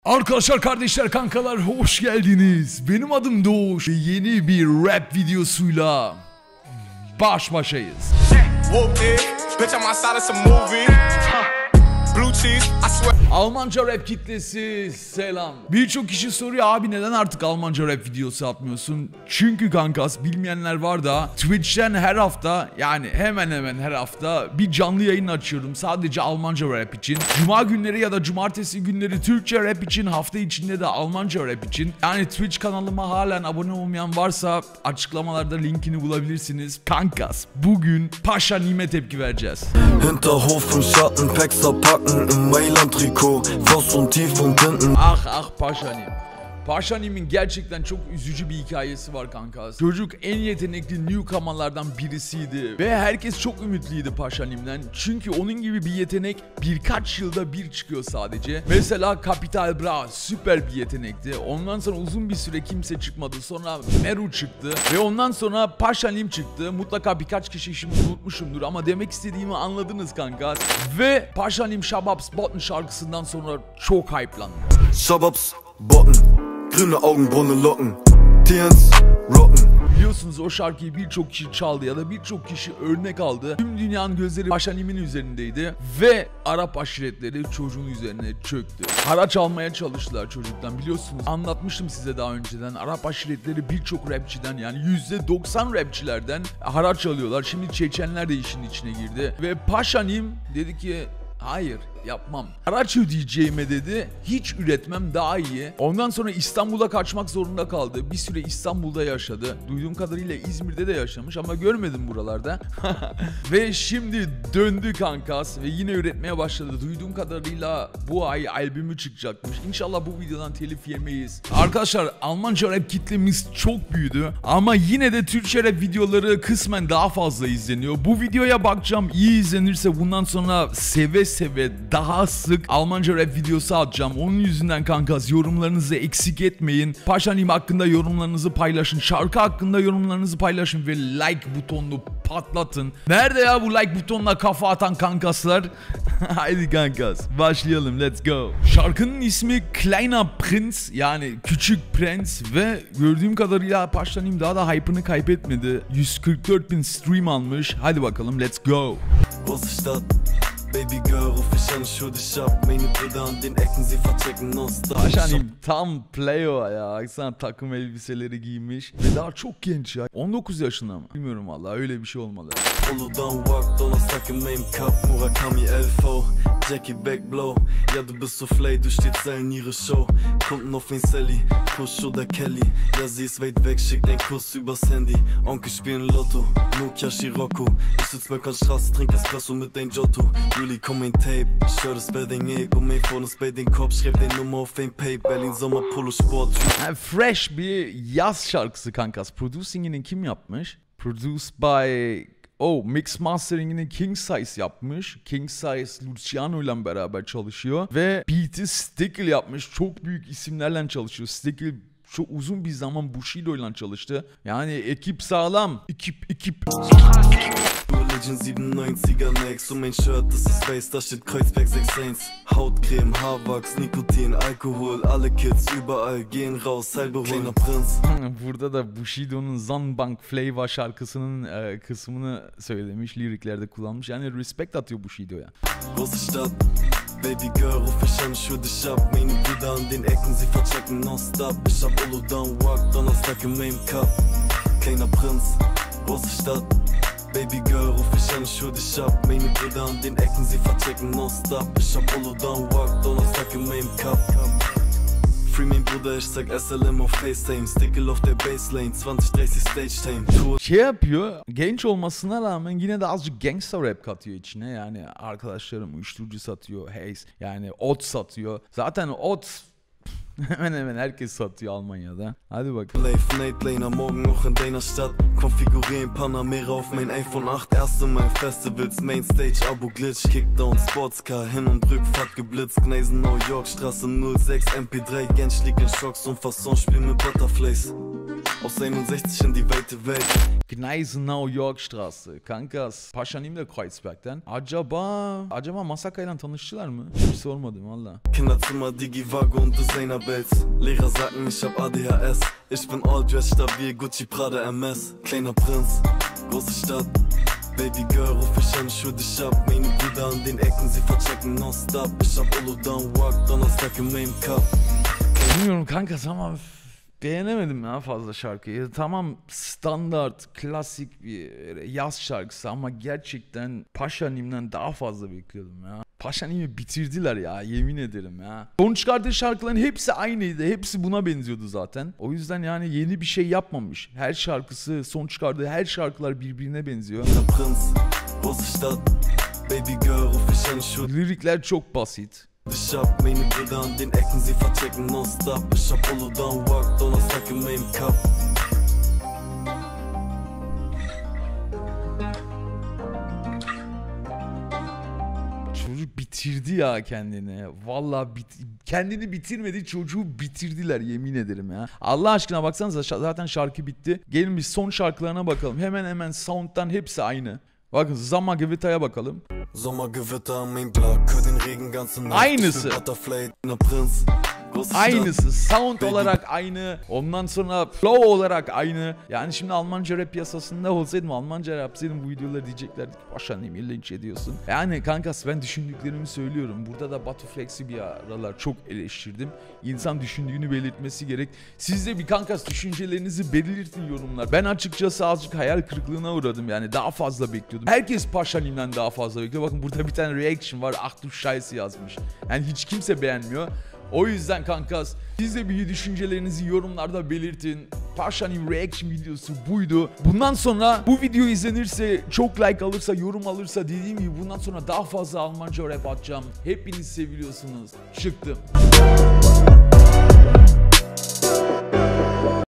Arkadaşlar, kardeşler, kankalar, hoş geldiniz. Benim adım Doğuş ve yeni bir rap videosuyla baş başayız. Almanca rap kitlesi selam. Birçok kişi soruyor, abi neden artık Almanca rap videosu atmıyorsun? Çünkü kankas, bilmeyenler var da Twitch'ten her hafta, yani hemen hemen her hafta bir canlı yayın açıyorum sadece Almanca rap için. Cuma günleri ya da cumartesi günleri Türkçe rap için, hafta içinde de Almanca rap için. Yani Twitch kanalıma halen abone olmayan varsa açıklamalarda linkini bulabilirsiniz. Kankas, bugün Paşa Nim'e tepki vereceğiz. Hinterhof im Schatten, Paxer packen im Mailand-Trikot, Voss und tief und hinten. Ah Paşa Nim. Paşa Nim'in gerçekten çok üzücü bir hikayesi var kankas. Çocuk en yetenekli newcomerlardan birisiydi ve herkes çok ümitliydi Paşa Nim'den. Çünkü onun gibi bir yetenek birkaç yılda bir çıkıyor sadece. Mesela Capital Bra süper bir yetenekti. Ondan sonra uzun bir süre kimse çıkmadı. Sonra Meru çıktı ve ondan sonra Paşa Nim çıktı. Mutlaka birkaç kişi şimdi unutmuşumdur ama demek istediğimi anladınız kankas. Ve Paşa Nim Shababs Botten şarkısından sonra çok hype'landı. Shababs Botten, grüne Augenbraune Locken, Tiens, Rocken. Biliyorsunuz o şarkıyı birçok kişi çaldı ya da birçok kişi örnek aldı. Tüm dünyanın gözleri Paşa Nim'in üzerindeydi ve Arap aşiretleri çocuğun üzerine çöktü. Haraç almaya çalıştılar çocuktan, biliyorsunuz. Anlatmıştım size daha önceden. Arap aşiretleri birçok rapçiden, yani %90 rapçilerden haraç alıyorlar. Şimdi Çeçenler de işin içine girdi ve Paşa Nim dedi ki hayır, yapmam. Haraç ödeyeceğime dedi, hiç üretmem daha iyi. Ondan sonra İstanbul'a kaçmak zorunda kaldı. Bir süre İstanbul'da yaşadı. Duyduğum kadarıyla İzmir'de de yaşamış ama görmedim buralarda. Ve şimdi döndü kankas ve yine üretmeye başladı. Duyduğum kadarıyla bu ay albümü çıkacakmış. İnşallah bu videodan telif yemeyiz. Arkadaşlar, Almanca rap kitlemiz çok büyüdü ama yine de Türkçe rap videoları kısmen daha fazla izleniyor. Bu videoya bakacağım, iyi izlenirse bundan sonra seve daha sık Almanca rap videosu atacağım. Onun yüzünden kankas yorumlarınızı eksik etmeyin. Paşa Nim hakkında yorumlarınızı paylaşın. Şarkı hakkında yorumlarınızı paylaşın ve like butonunu patlatın. Nerede ya bu like butonuna kafa atan kankaslar? Haydi kankas, başlayalım, let's go. Şarkının ismi Kleiner Prinz, yani Küçük Prens ve gördüğüm kadarıyla Paşa Nim daha da hype'ını kaybetmedi. 144.000 stream almış. Hadi bakalım, let's go. Baby girl, ruf ich an, schuld dich ab. Meine Brüder an den Ecken, sie verchecken nonstop. Paşa Nim tam player ya. Baksana, takım elbiseleri giymiş ve daha çok genç ya. 19 yaşında mı? Bilmiyorum valla, öyle bir şey olmalı. Uludan walk, Donnerstag in meinem Cup, Murakami LV, Jackie Backblow. Ja, du bist soufflé, du stehst Zellen ihre Show. Kunden auf wen Sally, Kusch oder Kelly. Ja, sie ist weit weg, schickt einen Kuss übers Handy. Onkel spielen Lotto, Nokia Scirocco. Ich sitz bei Straße, trink Espresso mit dein Giotto. Juli, komm ein Tape, ich hör das bei den Ego, mein Phone ist bei den Kopf, schreib den Nummer auf ein Pay, Berlin Sommer Polo Sport. Fresh bir yaz şarkısı kankas. Producing'ini kim yapmış? Produced by... Mix Mastering'ini King Size yapmış. King Size Luciano ile beraber çalışıyor. Ve beat'i Stickle yapmış. Çok büyük isimlerle çalışıyor. Stickle çok uzun bir zaman Bushido ile çalıştı. Yani ekip sağlam. Ekip. Legend 97er Next und mein Shirt, das ist weiß, da steht Kreuzberg 61. Hautcreme, Haarwachs, Nikotin, Alkohol, alle Kids überall gehen raus, Heilberuhig, kleiner Prinz. Burada da Bushido'nun Zanbank Flavor şarkısının kısmını söylemiş, liriklerde kullanmış. Yani respect atıyor Bushido'ya. Große Stadt, Baby girl, ruf ich an, schuld dich ab. Meine Brüder an den Ecken, sie verchecken nonstop. Ich hab Uludan walk, Donnerstag in meinem Cup. Kleiner Prinz, große Stadt. Baby girl, ruf ich an, schuld dich ab. Meine Brüder an den Ecken, sie verchecken nonstop. Ich hab Uludan walk, Donnerstag in meinem Cup. Free mein Bruder, ich sag SLM auf FaceTime. Stickle auf der Baseline, 20-30 Stage Time. Şey yapıyor, genç olmasına rağmen yine de azıcık gangster rap katıyor içine. Yani arkadaşlarım uyuşturucu satıyor, Haze, yani ot satıyor. Zaten ot hemen herkes satıyor Almanya'da. Hadi bakalım. Live Night Lane, morgen noch in deiner Stadt. Konfigurieren Panamera auf mein iPhone 8. Erste Mal Festivals, Mainstage, Abo Glitch. Kickdown, Sportscar, Hin- und Rückfahrt geblitzt. Gneisen, New York, Straße 06, MP3. Gensch liegt in Schocks und Fasson, spiel mit Butterflies. aus 61 in die weite Welt. Gneisenau Yorkstraße. Kankas. Paşanim de Kreuzberg'den. Acaba Masaka'yla tanıştılar mı? Hiç sormadım valla. Kinderzimmer, Digi-Wago und Designer-Belts. Lehrer sagten, ich hab ADHS. Ich bin all dressed, stabil, Gucci, Prada, MS. Kleiner Prinz, große Stadt. Baby Girl, ruf ich an, ich hol dich ab. Meine Brüder an den Ecken, sie verchecken nonstop. Ich hab Uludan Walk, Donnerstag im Main Cup. Bilmiyorum kankas ama beğenemedim ya fazla şarkıyı. Tamam standart, klasik bir yaz şarkısı ama gerçekten Paşanim'den daha fazla bekliyordum ya. Paşanim'i bitirdiler ya, yemin ederim ya. Son çıkardığı şarkıların hepsi aynıydı. Hepsi buna benziyordu zaten. O yüzden yani yeni bir şey yapmamış. Her şarkısı, son çıkardığı her şarkılar birbirine benziyor. Lirikler çok basit. Ich hab meine Brüder an den Ecken, sie verchecken nonstop. Ich hab Uludan Walk, Donnerstag im Main Cup. Çocuk bitirdi ya kendini. Vallahi kendini bitirmedi, çocuğu bitirdiler yemin ederim ya. Allah aşkına baksanıza zaten şarkı bitti. Gelin biz son şarkılarına bakalım. Hemen sound'dan hepsi aynı. Bakın Sommergewitta'ya bakalım. Sommergewitter am Main Block, hör den Regen ganze Nacht. Aynısı. Butterfly, ne Prinz. Aynısı. Sound olarak aynı. Ondan sonra flow olarak aynı. Yani şimdi Almanca rap piyasasında olsaydım, Almanca rap yapsaydım bu videoları diyeceklerdi ki Paşanim'i linç ediyorsun. Yani kankas ben düşündüklerimi söylüyorum. Burada da Batuflex'i bir aralar çok eleştirdim. İnsan düşündüğünü belirtmesi gerek. Siz de bir kankas düşüncelerinizi belirtin yorumlar. Ben açıkçası azıcık hayal kırıklığına uğradım yani. Daha fazla bekliyordum. Herkes Paşanim'den daha fazla bekliyor. Bakın burada bir tane reaction var. Ahtu Scheiße yazmış. Yani hiç kimse beğenmiyor. O yüzden kankas siz de bir düşüncelerinizi yorumlarda belirtin. Paşanim reaction videosu buydu. Bundan sonra bu video izlenirse, çok like alırsa, yorum alırsa dediğim gibi bundan sonra daha fazla Almanca rap atacağım. Hepiniz seviyorsunuz. Çıktım.